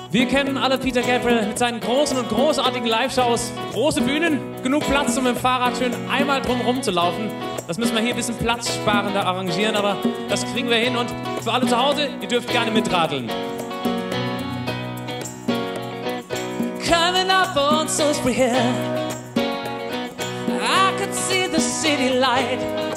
Wir kennen alle Peter Gabriel mit seinen großen und großartigen Live-Shows. Große Bühnen, genug Platz, um mit dem Fahrrad schön einmal drumherum zu laufen. Das müssen wir hier ein bisschen platzsparender arrangieren, aber das kriegen wir hin. Und für alle zu Hause, ihr dürft gerne mitradeln. Coming up on Salisbury Hill, I could see the city light.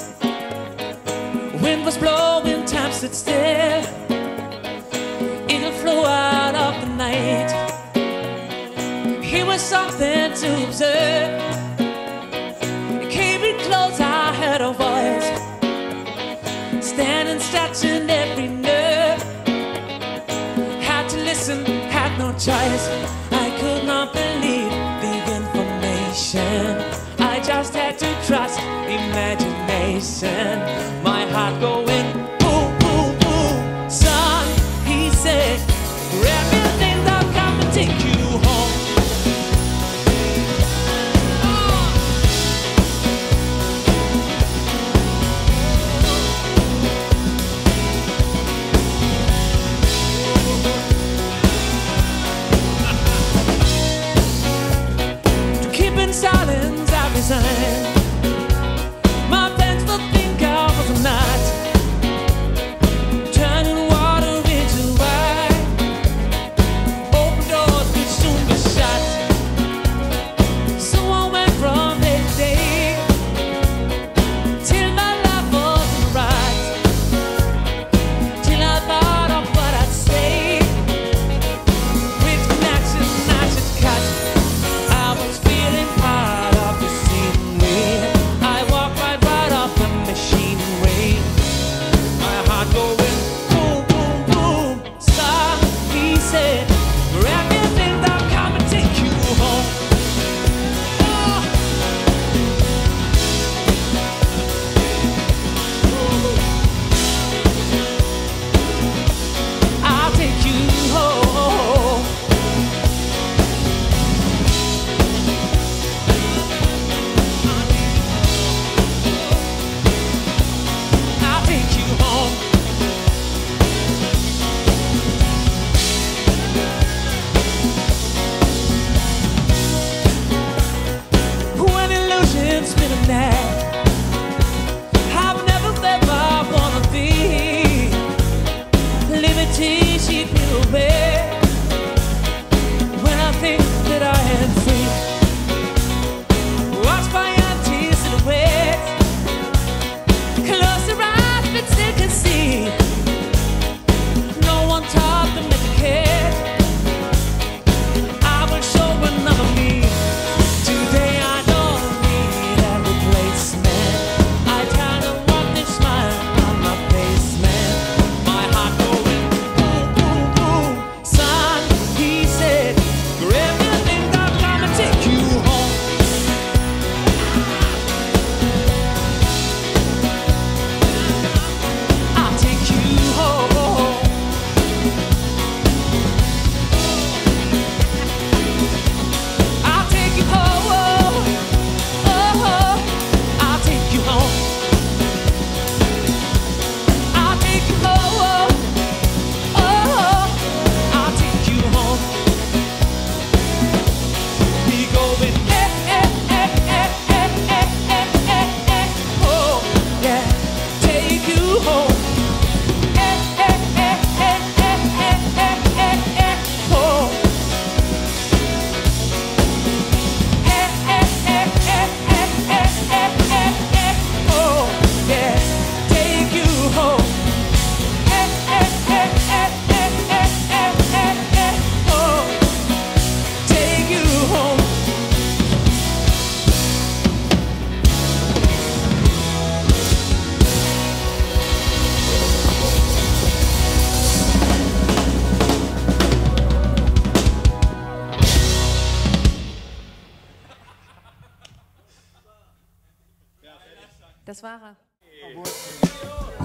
Wind was blowing, time stood still. It'll flow out of the night. Here was something to observe. It came in close, I heard a voice, standing, stretching every nerve. Had to listen, had no choice. I could not believe the information. I just had to trust imagination. My heart going boom, boom, boom. Son, he said, grab your things, I'll come and take you home. To keep in silence, I resigned. My plans to think I was a night, turning water into wine. Open doors could soon be shut. So I went from day to day till my life wasn't right. Till I thought of what I'd say, which connection I should cut. I was feeling part of the scenery. I walked right off the machinery. My heart going boom, boom, boom. Son, he said, grab your things, I'll come and take you home. I'll take you home. I'll take you home. When illusions spin a net, I've never ever wanna be. Liberty, she flew away. When I think that I am free, watch my empty silhouette. Close your eyes, but still can see. No one taught them to care. I will show another me. Today I don't need a replacement. I kinda want this smile on my face, man. My heart going boom, boom, boom. Son, he said, grab your things, I'll come and take you home. I'll take you home. I'll take you home. Oh, I'll take you home. I'll take you home. Oh, I'll take you home. We going oh yeah, take you home. Oh. Oh, yeah, take you home. Oh, take you home. Das war er.